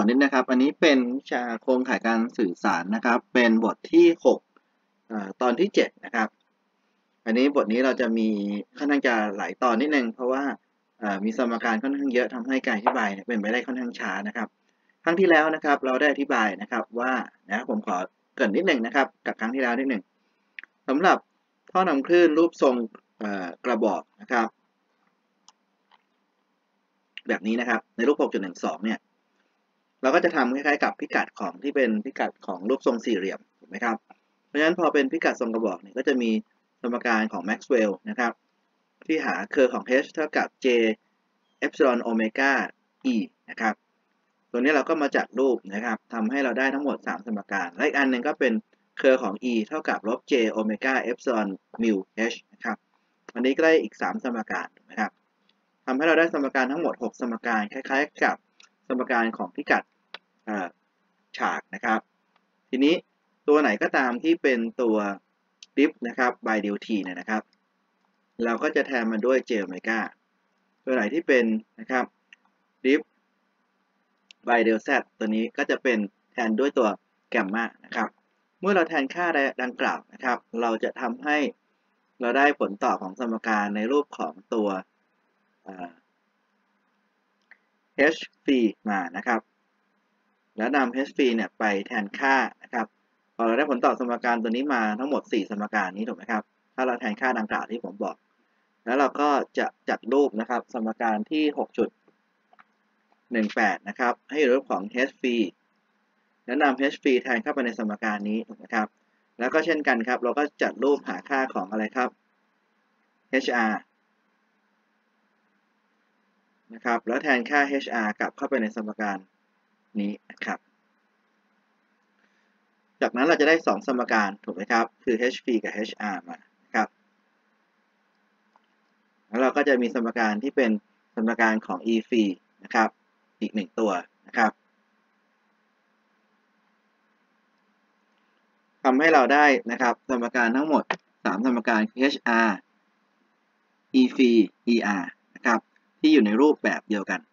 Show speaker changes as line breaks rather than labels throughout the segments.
อนิดนะครับอันนี้เป็นวิชาโครงข่ายการสื่อสารนะครับเป็นบทที่6ตอนที่7นะครับอันนี้บทนี้เราจะมีค่อนข้างจะหลายตอนนิดนึงเพราะว่ามีสมการค่อนข้างเยอะทำให้การอธิบายเป็นไปได้ค่อนข้างช้านะครับครั้งที่แล้วนะครับเราได้อธิบายนะครับว่าผมขอเกริ่นนิดนึงนะครับกับครั้งที่แล้วนิดนึงสำหรับท่อนำคลื่นรูปทรงกระบอกนะครับแบบนี้นะครับในรูป 6.12 เนี่ยเราก็จะทำคล้ายๆกับพิกัดของที่เป็นพิกัดของรูปทรงสี่เหลี่ยมถูกไหมครับเพราะฉะนั้นพอเป็นพิกัดทรงกระบอกเนี่ยก็จะมีสมการของแม็กซ์เวลล์นะครับที่หาเคอร์ของ h เท่ากับ j เอปซิลอนโอเมก้า e นะครับตัวนี้เราก็มาจัดรูปนะครับทำให้เราได้ทั้งหมด3สมการและอีกอันหนึ่งก็เป็นเคอร์ของ e เท่ากับลบ j โอเมก้าเอปซิลอนมิว h นะครับอันนี้ก็ได้อีก3สมการถูกไหมครับทำให้เราได้สมการทั้งหมด6สมการคล้ายๆกับสมการของพิกัดฉากนะครับทีนี้ตัวไหนก็ตามที่เป็นตัวดิฟนะครับ by del t เนี่ยนะครับเราก็จะแทนมันด้วย j โอเมก้าตัวไหนที่เป็นนะครับดิฟ by del z ตัวนี้ก็จะเป็นแทนด้วยตัวแกมมานะครับเมื่อเราแทนค่าดังกล่าวนะครับเราจะทำให้เราได้ผลตอบของสมการในรูปของตัวh ฟรีมานะครับแล้วนำ h ฟรีเนี่ยไปแทนค่านะครับพอเราได้ผลตอบสมการตัวนี้มาทั้งหมด4สมการนี้ถูกไหมครับถ้าเราแทนค่าดังกล่าวที่ผมบอกแล้วเราก็จะจัดรูปนะครับสมการที่ 6.18 นะครับให้รูปของ h ฟรีแล้วนำ h ฟรีแทนเข้าไปในสมการนี้ถูกไหมครับแล้วก็เช่นกันครับเราก็จัดรูปหาค่าของอะไรครับ hr นะครับแล้วแทนค่า hr กลับเข้าไปในสมการนี้นะครับจากนั้นเราจะได้2สมการถูกไหมครับคือ h ฟรีกับ hr มานะครับแล้วเราก็จะมีสมการที่เป็นสมการของ e ฟรีนะครับอีก1ตัวนะครับทำให้เราได้นะครับสมการทั้งหมด3สมการคือ hr e ฟรี er นะครับที่อยู่ในรูปแบบเดียวกัน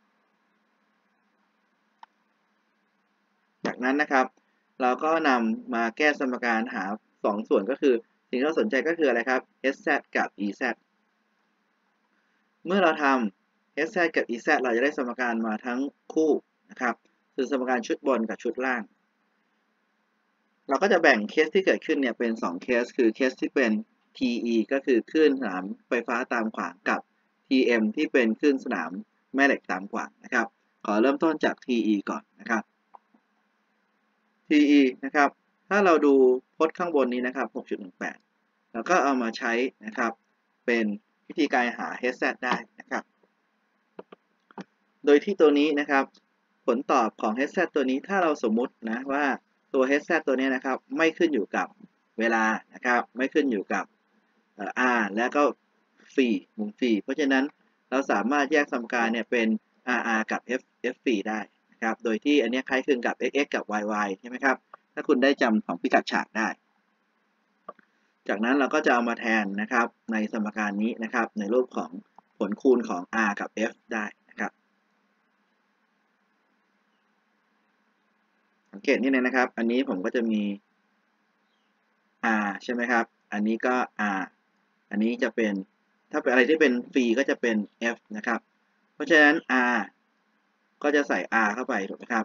จากนั้นนะครับเราก็นำมาแก้สมการหา2ส่วนก็คือสิ่งที่เราสนใจก็คืออะไรครับ sz กับ ez เมื่อเราทำ sz กับ ez เราจะได้สมการมาทั้งคู่นะครับคือสมการชุดบนกับชุดล่างเราก็จะแบ่งเคสที่เกิดขึ้นเนี่ยเป็น2เคสคือเคสที่เป็น TE ก็คือคลื่นสนามไฟฟ้าตามขวางกับ TM ที่เป็นคลื่นสนามแม่เหล็กตามขวางนะครับขอเริ่มต้นจาก TE ก่อนนะครับ TE นะครับถ้าเราดูพจน์ข้างบนนี้นะครับ 6.18 แล้วก็เอามาใช้นะครับเป็นวิธีการหา HZ ได้นะครับโดยที่ตัวนี้นะครับผลตอบของ HZ ตัวนี้ถ้าเราสมมุตินะว่าตัว HZ ตัวนี้นะครับไม่ขึ้นอยู่กับเวลานะครับไม่ขึ้นอยู่กับR และก็ฟรีมุมฟรีเพราะฉะนั้นเราสามารถแยกสมการเนี่ยเป็น RR กับ F ฟรีได้นะครับโดยที่อันนี้คล้ายคลึงกับ XX กับ YY ใช่ไหมครับถ้าคุณได้จำของพิกัดฉากได้จากนั้นเราก็จะเอามาแทนนะครับในสมการนี้นะครับในรูปของผลคูณของ R กับ F ได้นะครับสังเกตนิดนึงนะครับอันนี้ผมก็จะมี R ใช่ไหมครับอันนี้ก็ R อันนี้จะเป็นถ้าเป็นอะไรที่เป็นฟรีก็จะเป็น F นะครับเพราะฉะนั้น R ก็จะใส่ R เข้าไปถูกไหมครับ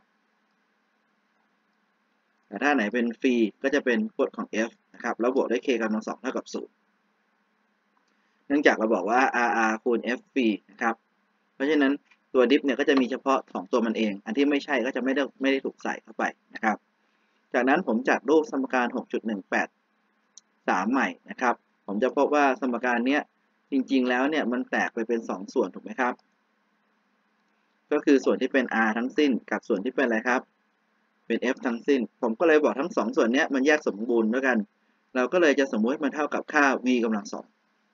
แต่ถ้าไหนเป็นฟรีก็จะเป็นกฎของ F นะครับแล้วบวกด้วย k กำลัง2เท่ากับ0เนื่องจากเราบอกว่า RR คูณ F ฟรีนะครับเพราะฉะนั้นตัวดิฟเนี่ยก็จะมีเฉพาะ2ตัวมันเองอันที่ไม่ใช่ก็จะไม่ได้ถูกใส่เข้าไปนะครับจากนั้นผมจัดรูปสมการ 6.183 ใหม่นะครับผมจะพบว่าสมการนี้จริงๆแล้วเนี่ยมันแตกไปเป็น2ส่วนถูกไหมครับก็คือส่วนที่เป็น R ทั้งสิ้นกับส่วนที่เป็นอะไรครับเป็น F ทั้งสิ้นผมก็เลยบอกทั้ง2ส่วนนี้มันแยกสมบูรณ์ด้วยกันเราก็เลยจะสมมุติมันเท่ากับค่า v กำลัง2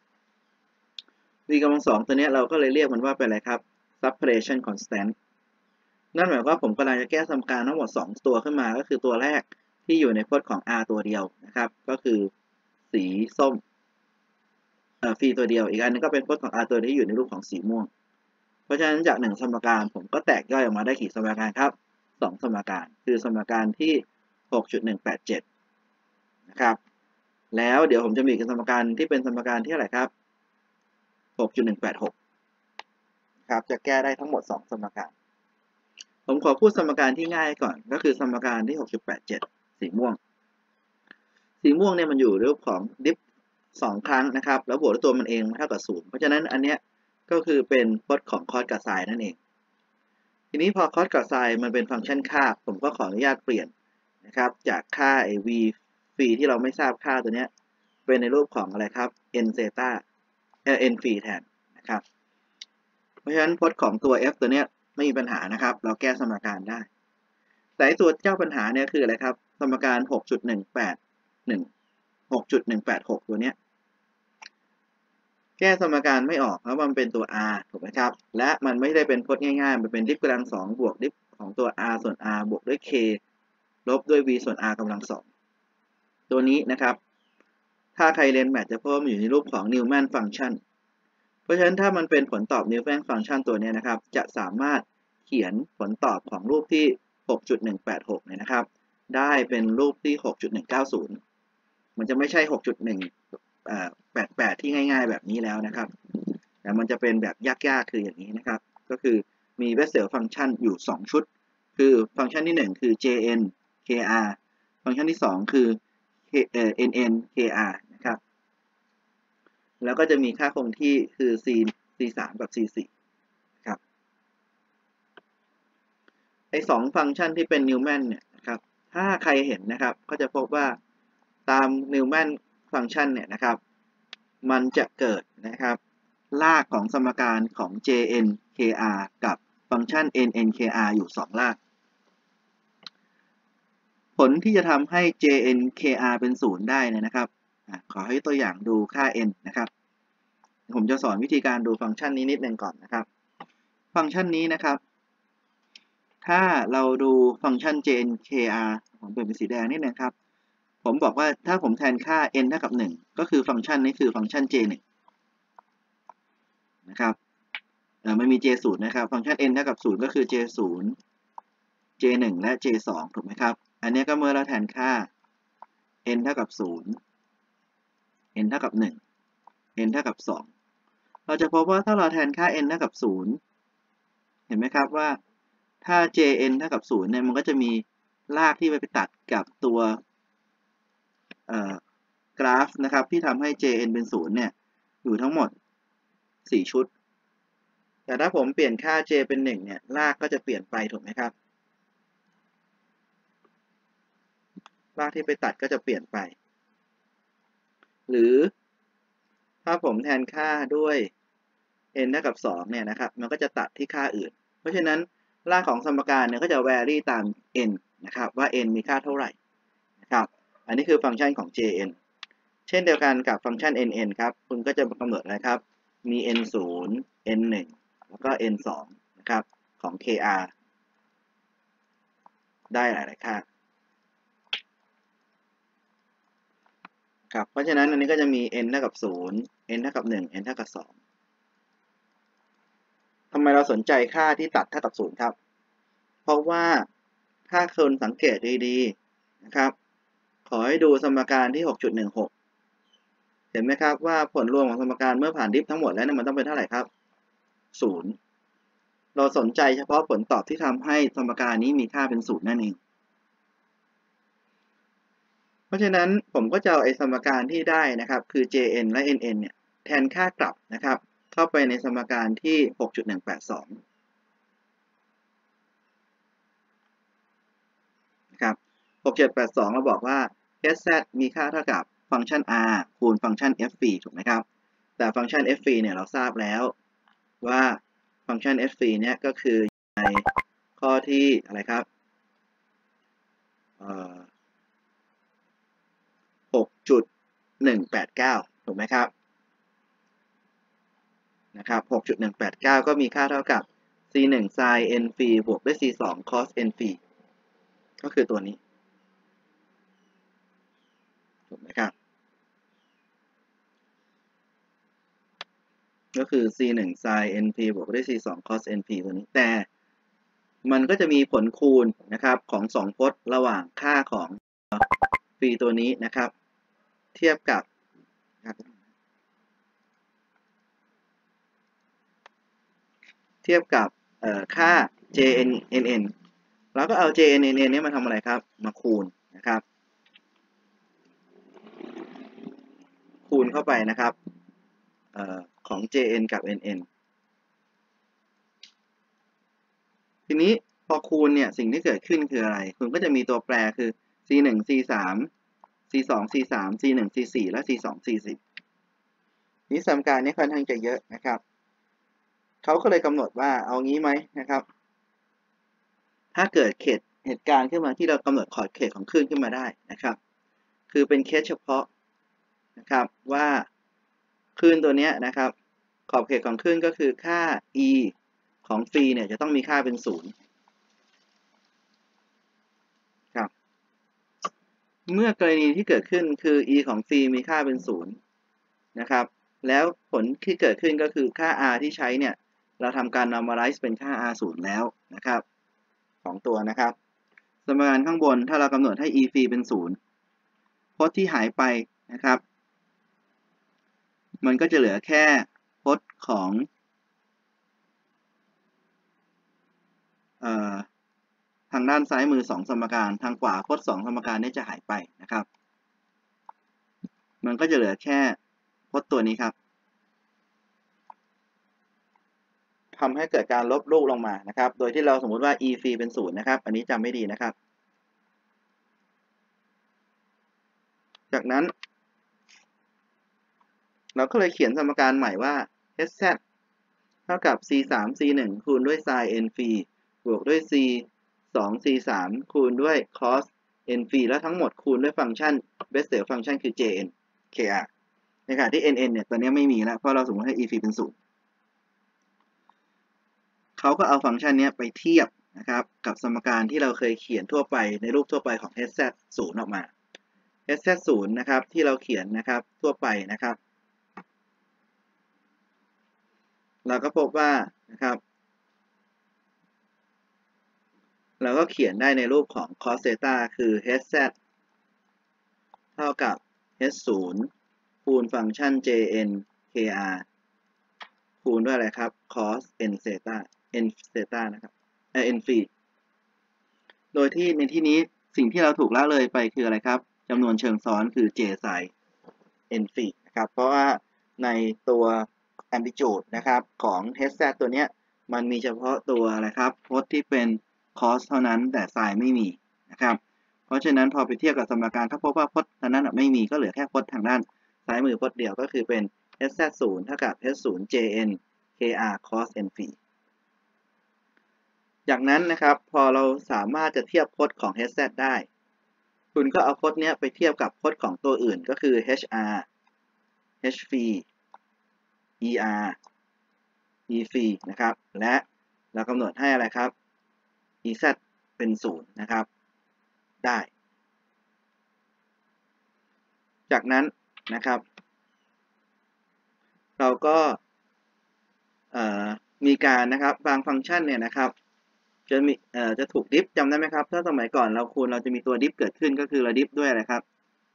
v กำลัง2ตัวนี้เราก็เลยเรียกมันว่าเป็นอะไรครับ separation constant นั่นหมายความว่าผมกำลังจะแก้สมการทั้งหมด2ตัวขึ้นมาก็คือตัวแรกที่อยู่ในพจน์ของ R ตัวเดียวนะครับก็คือสีส้มฟรีตัวเดียวอีกอันนึงก็เป็นพจน์ของ R ตัวที่อยู่ในรูปของสีม่วงเพราะฉะนั้นจาก1สมการผมก็แตกย่อยออกมาได้กี่สมการครับ 2 สมการคือสมการที่ 6.187 นะครับแล้วเดี๋ยวผมจะมีสมการที่เป็นสมการที่อะไรครับ 6.186 ครับจะแก้ได้ทั้งหมด2 สมการผมขอพูดสมการที่ง่ายก่อนก็คือสมการที่ 6.87 สีม่วงเนี่ยมันอยู่รูปของดิฟ2 ครั้งนะครับแล้วบวกด้วยตัวมันเองเท่ากับ0เพราะฉะนั้นอันเนี้ยก็คือเป็นพจน์ของคอสกับไซน์นั่นเองทีนี้พอคอสกับไซน์มันเป็นฟังก์ชันค่าผมก็ขออนุญาตเปลี่ยนนะครับจากค่า v ฟรีที่เราไม่ทราบค่าตัวเนี้ยเป็นในรูปของอะไรครับ n เซต้าn ฟรีแทนนะครับเพราะฉะนั้นพจน์ของตัว f ตัวเนี้ยไม่มีปัญหานะครับเราแก้สมการได้แต่ตัวเจ้าปัญหาเนี่ยคืออะไรครับสมการ 6.186 ตัวเนี้ยแก้สมการไม่ออกเพราะมันเป็นตัว r ถูกไหมครับและมันไม่ได้เป็นพจน์ง่ายๆมันเป็นดิฟกำลัง2บวกดิฟของตัว r ส่วน r บวกด้วย k ลบด้วย v ส่วน r กำลัง2ตัวนี้นะครับถ้าใครเรียนแมทจะพบมันอยู่ในรูปของ Newman Function เพราะฉะนั้นถ้ามันเป็นผลตอบ Newman Function ตัวนี้นะครับจะสามารถเขียนผลตอบของรูปที่ 6.186 เนี่ยนะครับได้เป็นรูปที่ 6.190 มันจะไม่ใช่ 6.188 ที่ง่ายๆแบบนี้แล้วนะครับแต่มันจะเป็นแบบยากๆคืออย่างนี้นะครับก็คือมี Bessel Function อยู่2 ชุดคือฟังก์ชันที่1คือ jn kr ฟังก์ชันที่2คือnn kr นะครับแล้วก็จะมีค่าคงที่คือ c3 กับ c4 ครับไอ้2ฟังก์ชันที่เป็นนิวแมนเนี่ยนะครับถ้าใครเห็นนะครับก็จะพบว่าตามนิวแมนฟังก์ชันเนี่ยนะครับมันจะเกิดนะครับรากของสมการของ jn kr กับฟังก์ชัน nn kr อยู่2รากผลที่จะทำให้ jn kr เป็น0ได้นะครับขอให้ตัวอย่างดูค่า n นะครับผมจะสอนวิธีการดูฟังก์ชันนี้นิดนึงก่อนนะครับฟังก์ชันนี้นะครับถ้าเราดูฟังก์ชัน jn kr ผมเปลี่ยนเป็นสีแดงนิดนึงครับผมบอกว่าถ้าผมแทนค่า n เท่ากับ1ก็คือฟังก์ชันนี้คือฟังก์ชัน j1 นะครับไม่มี j0 นะครับฟังก์ชัน n เท่ากับ0ก็คือ j0 j1 และ j2 ถูกไหมครับอันนี้ก็เมื่อเราแทนค่า n เท่ากับ0 n เท่ากับ1 n เท่ากับ2เราจะพบว่าถ้าเราแทนค่า n เท่ากับ0เห็นไหมครับว่าถ้า jn เท่ากับ0เนี่ยมันก็จะมีรากที่ไปตัดกับตัวกราฟนะครับที่ทำให้ jn เป็น0เนี่ยอยู่ทั้งหมด4 ชุดแต่ถ้าผมเปลี่ยนค่า j เป็น1เนี่ยรากก็จะเปลี่ยนไปถูกไหมครับรากที่ไปตัดก็จะเปลี่ยนไปหรือถ้าผมแทนค่าด้วย n เท่ากับ2เนี่ยนะครับมันก็จะตัดที่ค่าอื่นเพราะฉะนั้นรากของสมการเนี่ยก็จะ vary ตาม n นะครับว่า n มีค่าเท่าไหร่นะครับอันนี้คือฟังก์ชันของ jn เช่นเดียวกันกับฟังก์ชัน nn ครับคุณก็จะกำหนดอะไรครับมี n0 n1 แล้วก็ n2 นะครับของ kr ได้หลายๆค่าครับเพราะฉะนั้นอันนี้ก็จะมี n เท่ากับ0 n เท่ากับ1 n เท่ากับ2ทำไมเราสนใจค่าที่ตัดเท่ากับ0ครับเพราะว่าถ้าคุณสังเกตดีๆนะครับขอให้ดูสมการที่ 6.16 เห็นไหมครับว่าผลรวมของสมการเมื่อผ่านดิฟทั้งหมดแล้วเนี่ยมันต้องเป็นเท่าไหร่ครับ0เราสนใจเฉพาะผลตอบที่ทำให้สมการนี้มีค่าเป็น0นั่นเองเพราะฉะนั้นผมก็จะเอาไอ้สมการที่ได้นะครับคือ jn และ nn เนี่ยแทนค่ากลับนะครับเข้าไปในสมการที่ 6.182 นะครับ 6.182 เราบอกว่า sz มีค่าเท่ากับฟังก์ชัน r คูณฟังก์ชัน f ถูกไหมครับแต่ฟังก์ชัน f เนี่ยเราทราบแล้วว่าฟังก์ชัน f เนี่ยก็คือในข้อที่อะไรครับ6.189 ถูกไหมครับนะครับ 6.189 ก็มีค่าเท่ากับ c1 sin n ฟรีบวกด้วย c2 cos n ฟรีก็คือตัวนี้ถูกไหมครับก็คือ c1 sin n ฟรีบวกด้วย c2 cos n ฟรีตัวนี้แต่มันก็จะมีผลคูณนะครับของ2พจน์ระหว่างค่าของฟรีตัวนี้นะครับเทียบกับค่า JNNN แล้วก็เอา JNNN นี้มาทำอะไรครับมาคูณนะครับคูณเข้าไปนะครับของ JN กับ NN ทีนี้พอคูณเนี่ยสิ่งที่เกิดขึ้นคืออะไรคุณก็จะมีตัวแปรคือ C1 C3 C2 C3 C1 C4 และ C2 C4 นี้สมการนี้ค่อนข้างจะเยอะนะครับเขาก็เลยกำหนดว่าเอางี้ไหมนะครับถ้าเกิดเหตุการณ์ขึ้นมาที่เรากำหนดขอบเขตของคลื่นขึ้นมาได้นะครับคือเป็นเคสเฉพาะนะครับว่าคลื่นตัวนี้นะครับขอบเขตของคลื่นก็คือค่า e ของฟรีเนี่ยจะต้องมีค่าเป็น0ครับเมื่อกรณีที่เกิดขึ้นคือ e ของฟรีมีค่าเป็น0นะครับแล้วผลที่เกิดขึ้นก็คือค่า r ที่ใช้เนี่ยเราทำการ normalize เป็นค่า r 0แล้วนะครับของตัวนะครับสมการข้างบนถ้าเรากำหนดให้ e ฟรีเป็น0พจน์ที่หายไปนะครับมันก็จะเหลือแค่พจน์ของทางด้านซ้ายมือ2สมการทางขวาพจน์2สมการนี้จะหายไปนะครับมันก็จะเหลือแค่พจน์ตัวนี้ครับทำให้เกิดการลบรูปลงมานะครับโดยที่เราสมมุติว่า e ฟรีเป็น0นะครับอันนี้จำไม่ดีนะครับจากนั้นเราก็เลยเขียนสมการใหม่ว่า hz เท่ากับ c3 c1 คูณด้วย sin n ฟรีบวกด้วย c2 c3 คูณด้วย cos n ฟรีแล้วทั้งหมดคูณด้วยฟังก์ชัน Bessel ฟังก์ชันคือ jn kr ในขณะที่ nn เนี่ยตัวนี้ไม่มีแล้วเพราะเราสมมติให้ e ฟรีเป็น0เขาก็เอาฟังก์ชันนี้ไปเทียบนะครับกับสมการที่เราเคยเขียนทั่วไปในรูปทั่วไปของ hz 0ออกมา hz 0นะครับที่เราเขียนนะครับทั่วไปนะครับเราก็พบว่านะครับเราก็เขียนได้ในรูปของ cos theta คือ hz เท่ากับ h 0คูณฟังก์ชัน jn kr คูณด้วยอะไรครับ cos n theta n theta นะครับn ฟรีโดยที่ในที่นี้สิ่งที่เราถูกละเลยไปคืออะไรครับจำนวนเชิงซ้อนคือ j sin n ฟรีนะครับเพราะว่าในตัว amplitude นะครับของ hz ตัวเนี้ยมันมีเฉพาะตัวอะไรครับพจน์ที่เป็น cos เท่านั้นแต่ sin ไม่มีนะครับเพราะฉะนั้นพอไปเทียบกับสมการถ้าพบว่าพจน์นั้นไม่มีก็เหลือแค่พจน์ทางด้านซ้ายมือพจน์เดียวก็คือเป็น hz 0เท่ากับ h 0 jn kr cos n ฟรีจากนั้นนะครับพอเราสามารถจะเทียบพจน์ของ hz ได้คุณก็เอาพจน์นี้ไปเทียบกับพจน์ของตัวอื่นก็คือ hr h ฟรี er e ฟรีนะครับและเรากำหนดให้อะไรครับ ez เป็น0นะครับได้จากนั้นนะครับเราก็มีการนะครับบางฟังก์ชันเนี่ยนะครับจะถูกดิฟจำได้ไหมครับถ้าสมัยก่อนเราจะมีตัวดิฟเกิดขึ้นก็คือเราดิฟด้วยอะไรครับ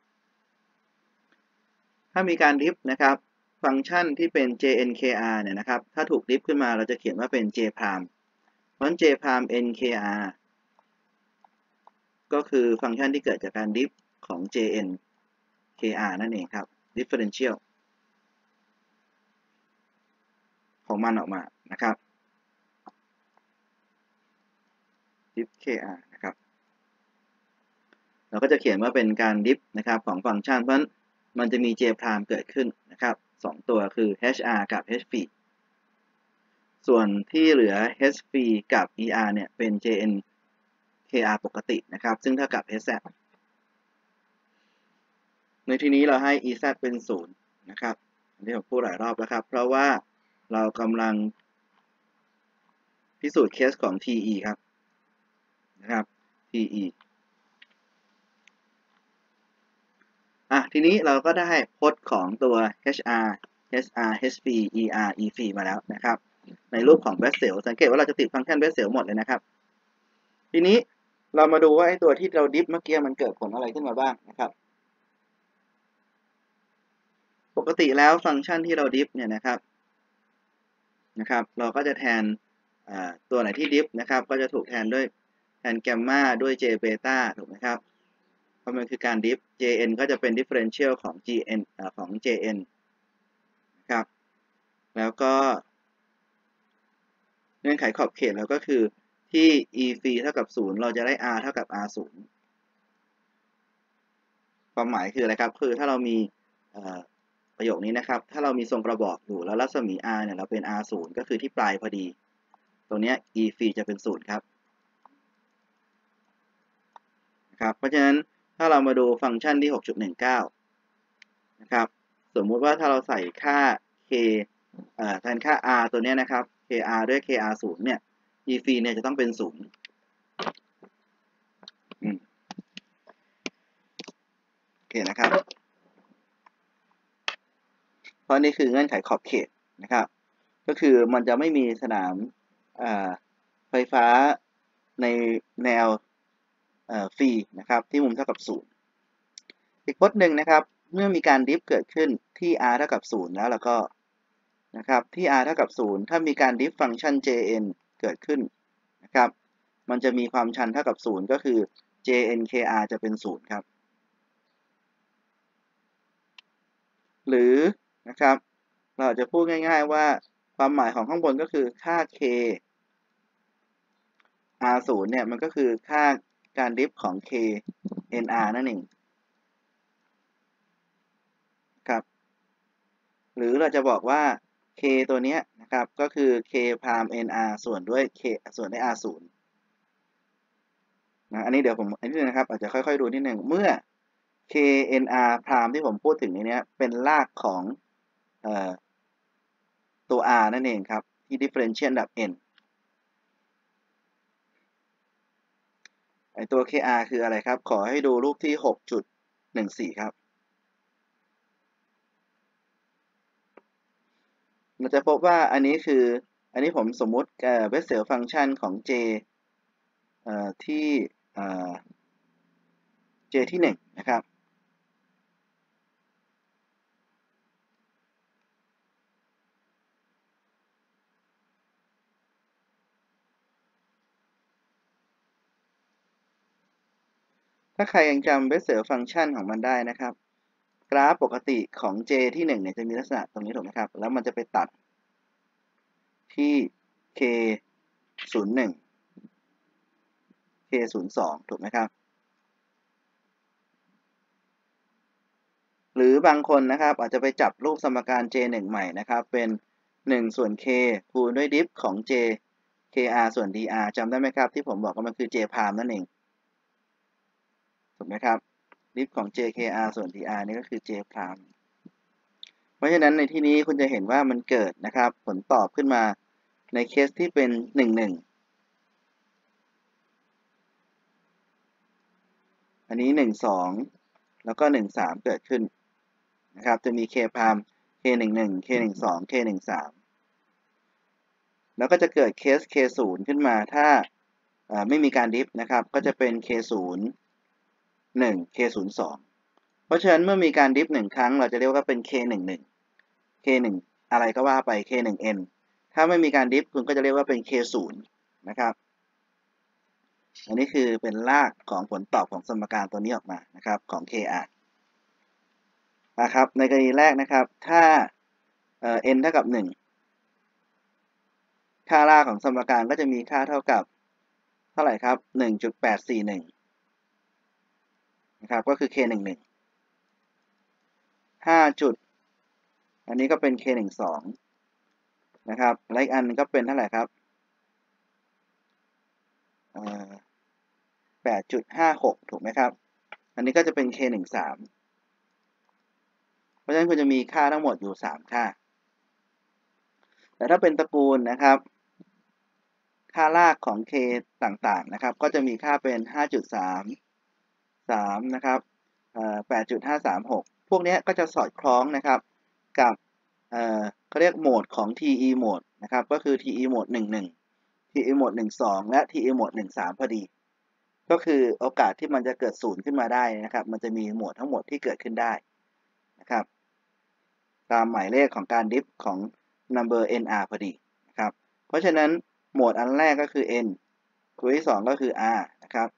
ถ้ามีการดิฟนะครับฟังก์ชันที่เป็น jnkr เนี่ยนะครับถ้าถูกดิฟขึ้นมาเราจะเขียนว่าเป็น j prime เพราะฉะนั้น j prime nkr ก็คือฟังก์ชันที่เกิดจากการดิฟของ jn kr นั่นเองครับ differential ของมันออกมานะครับ diff kr นะครับเราก็จะเขียนว่าเป็นการดิฟนะครับของฟังก์ชันเพราะฉะนั้นมันจะมี j prime เกิดขึ้นนะครับ2ตัวคือ hr กับ h ฟรีส่วนที่เหลือ h ฟรีกับ er เนี่ยเป็น jn kr ปกตินะครับซึ่งเท่ากับ hz ในที่นี้เราให้ ez เป็น0นะครับอันนี้ผมพูดหลายรอบแล้วครับเพราะว่าเรากำลังพิสูจน์เคสของ te ครับนะครับ te ทีนี้เราก็ได้พจน์ของตัว hr hr h ฟรี er e ฟรีมาแล้วนะครับในรูปของ Bessel สังเกตว่าเราจะติดฟังก์ชัน Bessel หมดเลยนะครับทีนี้เรามาดูว่าไอ้ตัวที่เราดิฟเมื่อกี้มันเกิดผลอะไรขึ้นมาบ้างนะครับปกติแล้วฟังก์ชันที่เราดิฟเนี่ยนะครับเราก็จะแทนตัวไหนที่ดิฟนะครับก็จะถูกแทนด้วยแทนแกมมาด้วย j เบต้าถูกไหมครับเพราะมันคือการดิฟ jn ก็จะเป็น differential ของ gn ของ jn นะครับแล้วก็เงื่อนไขขอบเขตเราก็คือที่ e ฟรีเท่ากับ0เราจะได้ r เท่ากับ r 0ความหมายคืออะไรครับคือถ้าเรามีประโยคนี้นะครับถ้าเรามีทรงกระบอกอยู่แล้วรัศมี r เนี่ยเราเป็น r 0ก็คือที่ปลายพอดีตรงนี้ e ฟรีจะเป็น0ครับนะครับเพราะฉะนั้นถ้าเรามาดูฟังก์ชันที่ 6.19 นะครับสมมุติว่าถ้าเราใส่ค่า k แทนค่า r ตัวนี้นะครับ kr ด้วย kr 0เนี่ย e ฟรีเนี่ยจะต้องเป็น0โอเคนะครับเพราะนี่คือเงื่อนไขขอบเขตนะครับก็คือมันจะไม่มีสนามไฟฟ้าในแนวฟรีนะครับที่มุมเท่ากับ0อีกพจน์หนึ่งนะครับเมื่อมีการดิฟเกิดขึ้นที่ r เท่ากับ0แล้วก็นะครับที่ r เท่ากับ0ถ้ามีการดิฟฟังก์ชัน jn เกิดขึ้นนะครับมันจะมีความชันเท่ากับ0ก็คือ jnkr จะเป็น0ครับหรือนะครับเราจะพูดง่ายๆว่าความหมายของข้างบนก็คือค่า k r 0เนี่ยมันก็คือค่าการดิฟของ k nr นั่นเองครับหรือเราจะบอกว่า k ตัวนี้นะครับก็คือ k พาม nr ส่วนด้วย k ส่วนด้วย r 0นะอันนี้เดี๋ยวผมอันนี้นะครับอาจจะค่อยๆดูนิดหนึ่งเมื่อ k nr พามที่ผมพูดถึงนี้เป็นรากของตัว r นั่นเองครับที่ differential ระดับ n ไอตัว kr คืออะไรครับขอให้ดูรูปที่ 6.14 ครับเราจะพบว่าอันนี้คืออันนี้ผมสมมุติเบสเซลฟังก์ชันของ j ที่ j ที่1นะครับถ้าใครยังจำเบสเซลฟังก์ชันของมันได้นะครับกราฟปกติของ j ที่1เนี่ยจะมีลักษณะตรงนี้ถูกไหมครับแล้วมันจะไปตัดที่ k 0 1 k 0 2ถูกไหมครับหรือบางคนนะครับอาจจะไปจับรูปสมการ j 1ใหม่นะครับเป็น1ส่วน k คูณด้วยดิฟของ j kr ส่วน dr จำได้ไหมครับที่ผมบอกว่ามันคือ j พามนั่นเองถูกไหมครับดิฟของ j kr ส่วน dr นี่ก็คือ j พามเพราะฉะนั้นในที่นี้คุณจะเห็นว่ามันเกิดนะครับผลตอบขึ้นมาในเคสที่เป็น1 1อันนี้1 2แล้วก็1 3เกิดขึ้นนะครับจะมี k พาม k 1 1 k 1 2 k 1 3แล้วก็จะเกิดเคส k0 ขึ้นมาถ้าไม่มีการดิฟนะครับก็จะเป็น k0 1 k0 2เพราะฉะนั้นเมื่อมีการดิฟ1ครั้งเราจะเรียกว่าเป็น k1 1 k1 อะไรก็ว่าไป k1n ถ้าไม่มีการดิฟคุณก็จะเรียกว่าเป็น k0 นะครับอันนี้คือเป็นรากของผลตอบของสมการตัวนี้ออกมานะครับของ kr นะครับในกรณีแรกนะครับถ้าn เท่ากับ1ค่ารากของสมการก็จะมีค่าเท่ากับเท่าไหร่ครับ 1.841 นะครับก็คือ k11 5จุดอันนี้ก็เป็น k12 นะครับและอีกอันก็เป็นเท่าไหร่ครับ8.56 ถูกไหมครับอันนี้ก็จะเป็น k13 เพราะฉะนั้นคุณจะมีค่าทั้งหมดอยู่3ค่าแต่ถ้าเป็นตระกูลนะครับค่ารากของ k ต่างๆนะครับก็จะมีค่าเป็น 5.3 นะครับ8.536 พวกนี้ก็จะสอดคล้องนะครับกับเขาเรียกโหมดของ TE โหมดนะครับก็คือ TE โหมด 11 TE โหมด 12 และ TE โหมด 13 พอดีก็คือโอกาสที่มันจะเกิดศูนย์ขึ้นมาได้นะครับมันจะมีหมวดทั้งหมดที่เกิดขึ้นได้นะครับตามหมายเลขของการดิฟของ number nr พอดีนะครับเพราะฉะนั้นหมวดอันแรกก็คือ n ตัวที่2ก็คือ r นะครับ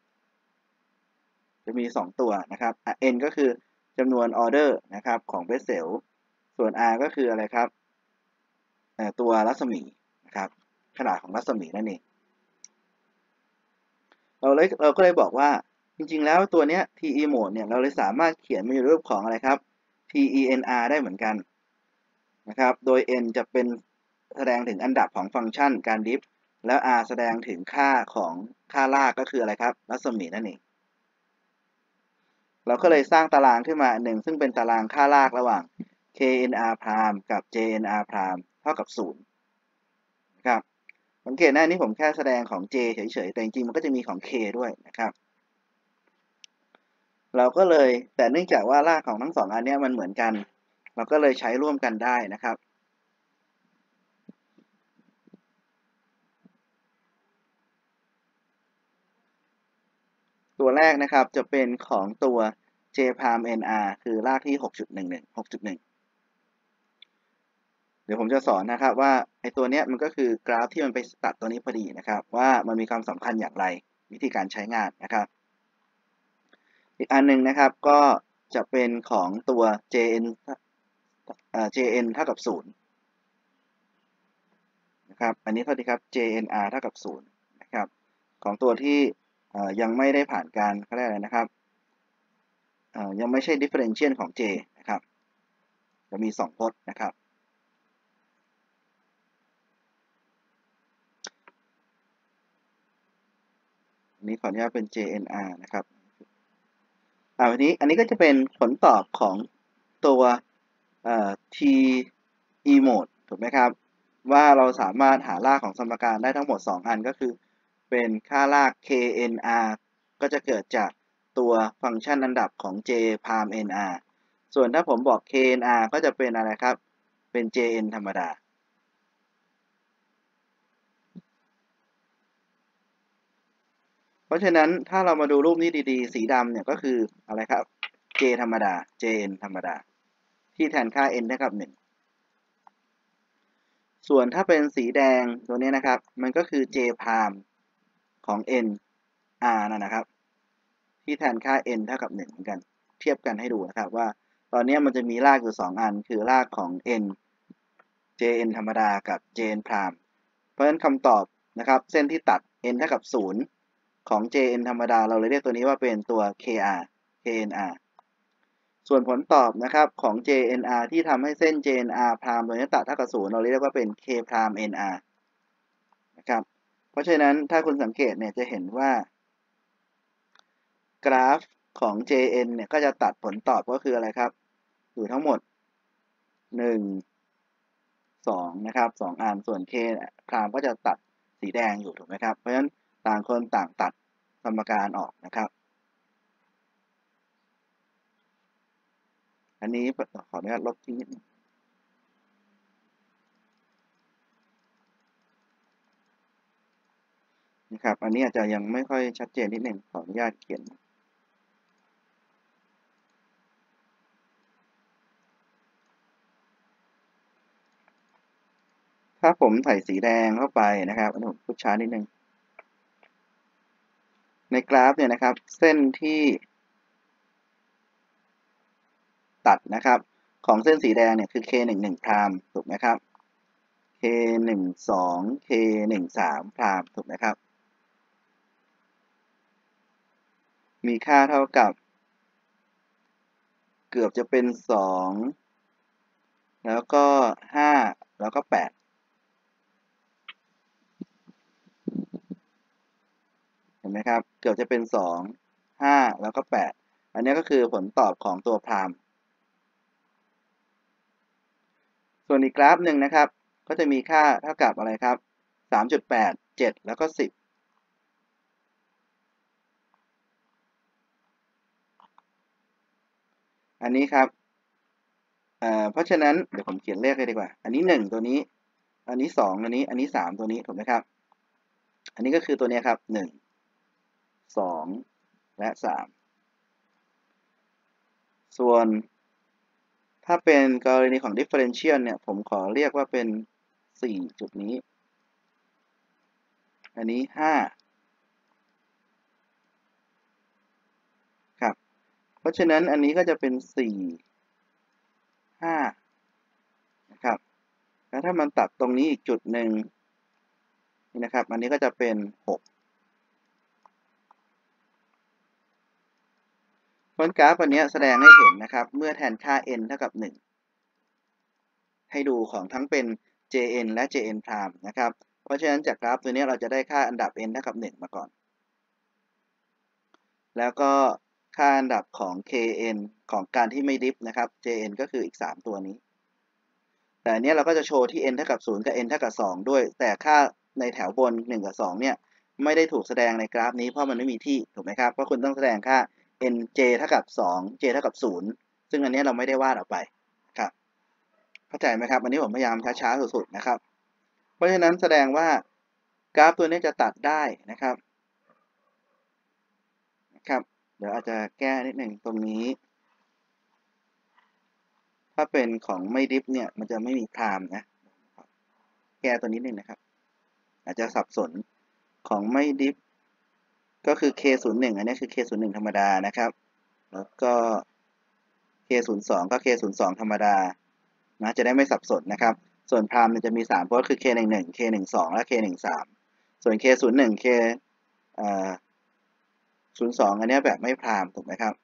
จะมี2ตัวนะครับ n ก็คือจำนวนออเดอร์นะครับของเบสเซลส่วน r ก็คืออะไรครับตัวรัศมีนะครับขนาดของรัศมีนั่นเองเราก็เลยบอกว่าจริงๆแล้วตัวเนี้ย TE mode เนี่ยเราเลยสามารถเขียนมาในรูปของอะไรครับ TENR ได้เหมือนกันนะครับโดย n จะเป็นแสดงถึงอันดับของฟังก์ชันการดิฟแล้ว r แสดงถึงค่าของค่าลากก็คืออะไรครับรัศมีนั่นเองเราก็เลยสร้างตารางขึ้นมาหนึ่งซึ่งเป็นตารางค่าลากระหว่าง KNR prime กับ JNR prime เท่ากับ0นะครับสังเกตหน้านี้ผมแค่แสดงของ J เฉยๆแต่จริงๆมันก็จะมีของ K ด้วยนะครับเราก็เลยแต่เนื่องจากว่ารากของทั้ง2อันนี้มันเหมือนกันเราก็เลยใช้ร่วมกันได้นะครับตัวแรกนะครับจะเป็นของตัว J prime NR คือรากที่ 6.11 เดี๋ยวผมจะสอนนะครับว่าไอ้ตัวเนี้ยมันก็คือกราฟที่มันไปตัดตัวนี้พอดีนะครับว่ามันมีความสำคัญอย่างไรวิธีการใช้งานนะครับอีกอันหนึ่งนะครับก็จะเป็นของตัว JN เท่ากับ0นะครับอันนี้เท่าที่ครับ JNR เท่ากับ0นะครับของตัวที่ยังไม่ได้ผ่านการเขาเรียกอะไรนะครับยังไม่ใช่ differential ของ J นะครับจะมี2พจน์นะครับอันนี้ขออนุญาตเป็น JNR นะครับวันนี้อันนี้ก็จะเป็นผลตอบของตัวTE mode ถูกไหมครับว่าเราสามารถหารากของสมการได้ทั้งหมด2อันก็คือเป็นค่าราก KNR ก็จะเกิดจากตัวฟังก์ชันอันดับของ J prime NR ส่วนถ้าผมบอก KNR ก็จะเป็นอะไรครับเป็น JN ธรรมดาเพราะฉะนั้นถ้าเรามาดูรูปนี้ดีๆสีดำเนี่ยก็คืออะไรครับ J ธรรมดา JN ธรรมดาที่แทนค่า n เท่ากับ1ส่วนถ้าเป็นสีแดงตัวนี้นะครับมันก็คือ J prime ของ n r นะครับที่แทนค่า n เท่ากับ1เหมือนกันเทียบกันให้ดูนะครับว่าตอนนี้มันจะมีรากอยู่2อันคือรากของ n jn ธรรมดากับ jn prime เพราะฉะนั้นคำตอบนะครับเส้นที่ตัด n เท่ากับ0ของ jn ธรรมดาเราเลยเรียกตัวนี้ว่าเป็นตัว knr ส่วนผลตอบนะครับของ JNR ที่ทำให้เส้น JNR prime ตัวนี้ตัดเท่ากับ0เราเรียกว่าเป็น K prime NR นะครับเพราะฉะนั้นถ้าคุณสังเกตเนี่ยจะเห็นว่ากราฟของ JN เนี่ยก็จะตัดผลตอบก็คืออะไรครับอยู่ทั้งหมด1 2นะครับ2อันส่วน K prime ก็จะตัดสีแดงอยู่ถูกไหมครับเพราะฉะนั้นต่างคนต่างตัดสมการออกนะครับอันนี้ขออนุญาตลบทิ้งนิดนึงนะครับอันนี้อาจจะยังไม่ค่อยชัดเจนนิดหนึ่งขออนุญาตเขียนถ้าผมใส่สีแดงเข้าไปนะครับอันนี้ผมพูดช้านิดนึงในกราฟเนี่ยนะครับเส้นที่ตัดนะครับของเส้นสีแดงเนี่ยคือ K11 prime ถูกไหมครับ K12 K13 prime ถูกไหมครับมีค่าเท่ากับเกือบจะเป็น2แล้วก็5แล้วก็8เห็นไหมครับเกือบจะเป็น2 5แล้วก็8อันนี้ก็คือผลตอบของตัว prime ส่วนอีกกราฟหนึ่งนะครับก็จะมีค่าเท่ากับอะไรครับ 3.8 7แล้วก็10อันนี้ครับเพราะฉะนั้นเดี๋ยวผมเขียนเลขเลยดีกว่าอันนี้1ตัวนี้อันนี้2อันนี้3ตัวนี้ถูกไหมครับอันนี้ก็คือตัวนี้ครับ1 2 และ 3 ส่วนถ้าเป็นกรณีของ differential เนี่ยผมขอเรียกว่าเป็น4จุดนี้อันนี้5ครับเพราะฉะนั้นอันนี้ก็จะเป็น4 5นะครับแล้วถ้ามันตัดตรงนี้อีกจุดหนึ่งนี่นะครับอันนี้ก็จะเป็น6ผลกราฟอันนี้แสดงให้เห็นนะครับเมื่อแทนค่า n เท่ากับ1ให้ดูของทั้งเป็น jn และ jn prime นะครับเพราะฉะนั้นจากกราฟตัวนี้เราจะได้ค่าอันดับ n เท่ากับ1มาก่อนแล้วก็ค่าอันดับของ kn ของการที่ไม่ดิฟนะครับ jn ก็คืออีก3ตัวนี้แต่อันนี้เราก็จะโชว์ที่ n เท่ากับ0กับ n เท่ากับ2ด้วยแต่ค่าในแถวบน1กับ2เนี่ยไม่ได้ถูกแสดงในกราฟนี้เพราะมันไม่มีที่ถูกไหมครับเพราะคุณต้องแสดงค่า nj เท่ากับ2 j เท่ากับ0ซึ่งอันนี้เราไม่ได้วาดออกไปครับเข้าใจไหมครับอันนี้ผมพยายามช้าๆสุดๆนะครับเพราะฉะนั้นแสดงว่ากราฟตัวนี้จะตัดได้นะครับเดี๋ยวอาจจะแก้นิดหนึ่งตรงนี้ถ้าเป็นของไม่ดิฟเนี่ยมันจะไม่มีไทม์นะแก้ตัวนี้นึงนะครับอาจจะสับสนของไม่ดิฟก็คือ K01 อันนี้คือ K01 ธรรมดานะครับแล้วก็ K02 ก็ K02 ธรรมดานะจะได้ไม่สับสนนะครับส่วนพรามจะมี3โพสคือ K11 K12 และ K13 ส่วน K01 K02 อันนี้แบบไม่พรามถูกไหมครับ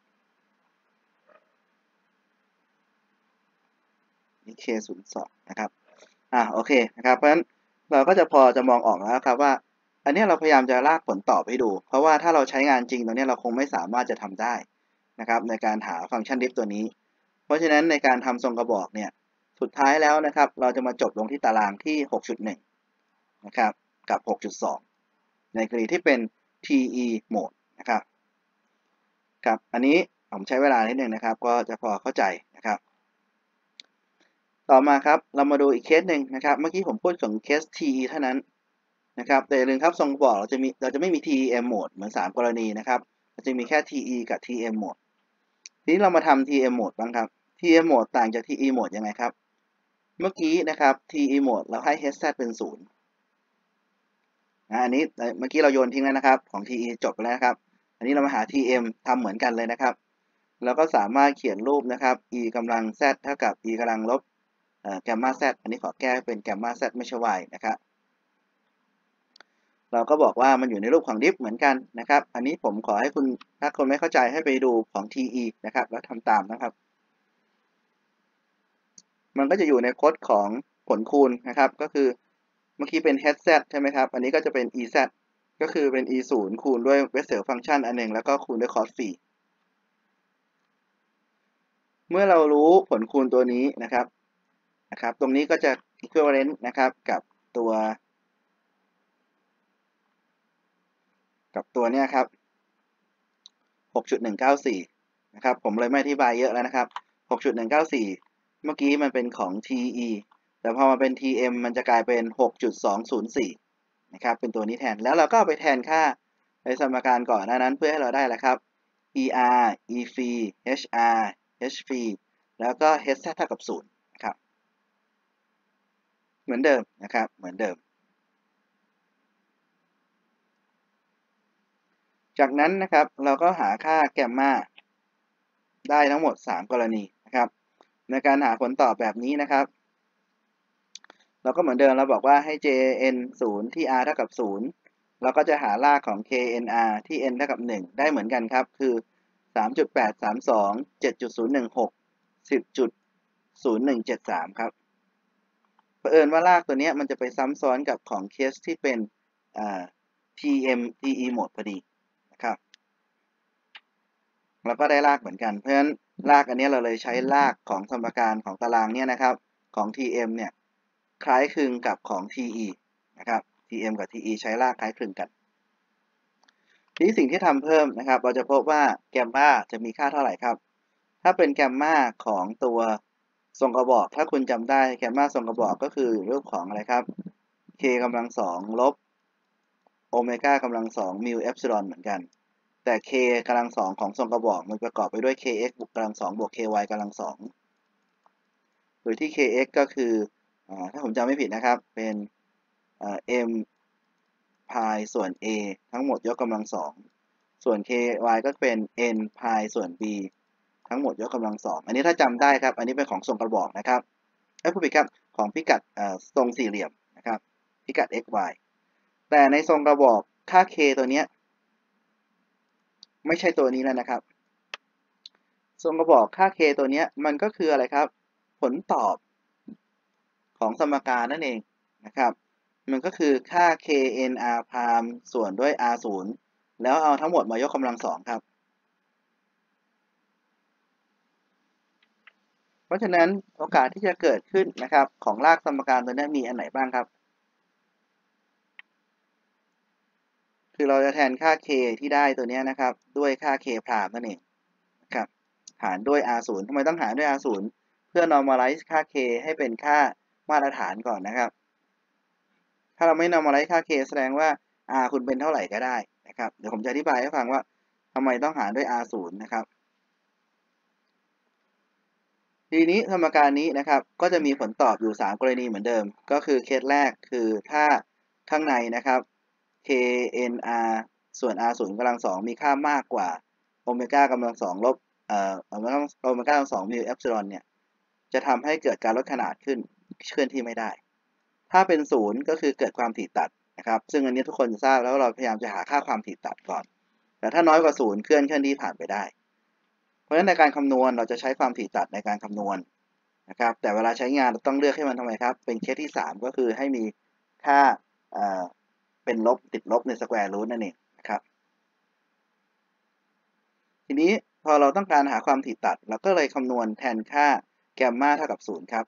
นี่ K02 นะครับโอเคนะครับเพราะฉะนั้นเราก็จะพอจะมองออกแล้วครับว่าอันนี้เราพยายามจะลากผลตอบให้ดูเพราะว่าถ้าเราใช้งานจริงตรงนี้เราคงไม่สามารถจะทำได้นะครับในการหาฟังก์ชันดิฟตัวนี้เพราะฉะนั้นในการทำทรงกระบอกเนี่ยสุดท้ายแล้วนะครับเราจะมาจบลงที่ตารางที่ 6.1 นะครับกับ 6.2 ในกรณีที่เป็น TE mode นะครับอันนี้ผมใช้เวลานิดนึงนะครับก็จะพอเข้าใจนะครับต่อมาครับเรามาดูอีกเคสหนึ่งนะครับเมื่อกี้ผมพูดถึงเคส TE เท่านั้นนะครับแต่อย่าลืมครับทรงกระบอกเราจะไม่มี TEM mode เหมือน3กรณีนะครับเราจะมีแค่ TE กับ TM mode ทีนี้เรามาทำ TM mode บ้างครับ TM mode ต่างจาก TE mode ยังไงครับเมื่อกี้นะครับ TE mode เราให้ HZ เป็น0อันนี้เมื่อกี้เราโยนทิ้งแล้วนะครับของ TE จบไปแล้วนะครับอันนี้เรามาหา TM ทำเหมือนกันเลยนะครับเราก็สามารถเขียนรูปนะครับ e กำลัง z เท่ากับ e กำลังลบแกมมา z อันนี้ขอแก้เป็นแกมมา z ไม่ใช่ y นะครับเราก็บอกว่ามันอยู่ในรูปของดิฟเหมือนกันนะครับอันนี้ผมขอให้คุณถ้าคนไม่เข้าใจให้ไปดูของ TE นะครับแล้วทำตามนะครับมันก็จะอยู่ในโค้ดของผลคูณนะครับก็คือเมื่อกี้เป็น hz ใช่ไหมครับอันนี้ก็จะเป็น ez ก็คือเป็น e 0คูณด้วยเวสเซลฟังก์ชันอันหนึ่งแล้วก็คูณด้วย cos 4เมื่อเรารู้ผลคูณตัวนี้นะครับตรงนี้ก็จะ equivalent นะครับกับตัวเนี้ยครับ 6.194 นะครับผมเลยไม่อธิบายเยอะแล้วนะครับ 6.194 เมื่อกี้มันเป็นของ TE แต่พอมาเป็น TM มันจะกลายเป็น 6.204 นะครับเป็นตัวนี้แทนแล้วเราก็ไปแทนค่าในสมการก่อนหน้านั้นเพื่อให้เราได้แล้วครับ ER E free HR H free แล้วก็ HZ เท่ากับ0นะครับเหมือนเดิมนะครับเหมือนเดิมจากนั้นนะครับเราก็หาค่าแกมมาได้ทั้งหมด3กรณีนะครับในการหาผลตอบแบบนี้นะครับเราก็เหมือนเดิมเราบอกว่าให้ jn 0ที่ r เท่ากับ0เราก็จะหารากของ knr ที่ n เท่ากับ1ได้เหมือนกันครับคือ 3.832 7.016 10.0173 ครับเผอิญว่ารากตัวนี้มันจะไปซ้ำซ้อนกับของเคสที่เป็นTE mode พอดีนะครับแล้วก็ได้รากเหมือนกันเพราะฉะนั้นรากอันนี้เราเลยใช้รากของสมการของตารางเนี่ยนะครับของ TM เนี่ยคล้ายคลึงกับของ TE นะครับ TM กับ TE ใช้รากคล้ายคลึงกันทีนี้สิ่งที่ทำเพิ่มนะครับเราจะพบว่าแกมมาจะมีค่าเท่าไหร่ครับถ้าเป็นแกมมาของตัวทรงกระบอกถ้าคุณจำได้แกมมาทรงกระบอกก็คือรูปของอะไรครับ k กำลัง2ลบโอเมก้ากำลัง2มิวเอปซิลอนเหมือนกันแต่ k กำลัง2ของทรงกระบอกมันประกอบไปด้วย kx บวกกำลัง2บวก ky กำลัง2โดยที่ kx ก็คือถ้าผมจำไม่ผิดนะครับเป็นm พายส่วน a ทั้งหมดยกกำลัง2ส่วน ky ก็เป็น n พายส่วน b ทั้งหมดยกกำลัง2อันนี้ถ้าจำได้ครับอันนี้เป็นของทรงกระบอกนะครับผู้ผิดครับของพิกัดทรงสี่เหลี่ยมนะครับพิกัด x y แต่ในทรงกระบอกค่า k ตัวนี้ไม่ใช่ตัวนี้แล้วนะครับทรงกระบอกค่า k ตัวนี้มันก็คืออะไรครับผลตอบของสมการนั่นเองนะครับมันก็คือค่า knr พามส่วนด้วย r 0แล้วเอาทั้งหมดมายกกำลัง2ครับเพราะฉะนั้นโอกาสที่จะเกิดขึ้นนะครับของรากสมการตัวนี้มีอันไหนบ้างครับคือเราจะแทนค่า k ที่ได้ตัวนี้นะครับด้วยค่า k พรามนั่นเองนะครับหารด้วย r 0ทำไมต้องหารด้วย r 0เพื่อ normalize ค่า k ให้เป็นค่ามาตรฐานก่อนนะครับถ้าเราไม่ normalize ค่า k แสดงว่า r คุณเป็นเท่าไหร่ก็ได้นะครับเดี๋ยวผมจะอธิบายให้ฟังว่าทำไมต้องหารด้วย r 0นะครับทีนี้สมการนี้นะครับก็จะมีผลตอบอยู่3กรณีเหมือนเดิมก็คือเคสแรกคือถ้าข้างในนะครับ knr ส่วน r 0กำลัง2มีค่ามากกว่าโอเมก้ากำลัง2ลบโอเมก้ากำลัง2มิวเอปซิลอนเนี่ยจะทำให้เกิดการลดขนาดขึ้นเคลื่อนที่ไม่ได้ถ้าเป็น0ก็คือเกิดความถี่ตัดนะครับซึ่งอันนี้ทุกคนจะทราบแล้วเราพยายามจะหาค่าความถี่ตัดก่อนแต่ถ้าน้อยกว่า0เคลื่อนที่ผ่านไปได้เพราะฉะนั้นในการคำนวณเราจะใช้ความถี่ตัดในการคำนวณนะครับแต่เวลาใช้งานเราต้องเลือกให้มันทำไมครับเป็นเคสที่3ก็คือให้มีค่าเป็นลบติดลบในสแควร์รูทนั่นเองนะครับทีนี้พอเราต้องการหาความถี่ตัดเราก็เลยคำนวณแทนค่าแกมมาเท่ากับ0ครับ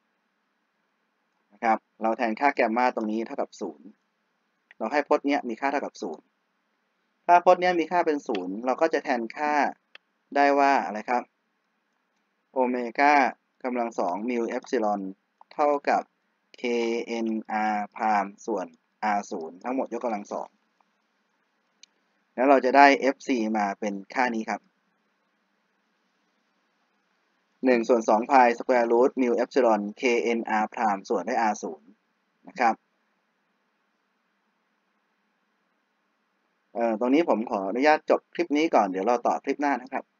นะครับเราแทนค่าแกมมาตรงนี้เท่ากับ0เราให้พจน์นี้มีค่าเท่ากับ0ถ้าพจน์นี้มีค่าเป็น0เราก็จะแทนค่าได้ว่าอะไรครับโอเมก้ากำลัง2มิวเอปซิลอนเท่ากับ knr พามส่วน r 0ทั้งหมดยกกำลัง2แล้วเราจะได้ fc มาเป็นค่านี้ครับ1ส่วน2พายสแควร์รูทมิวเอปซิลอน knr พามส่วนด้วย r 0นะครับตรงนี้ผมขออนุญาตจบคลิปนี้ก่อนเดี๋ยวเราต่อคลิปหน้านะครับ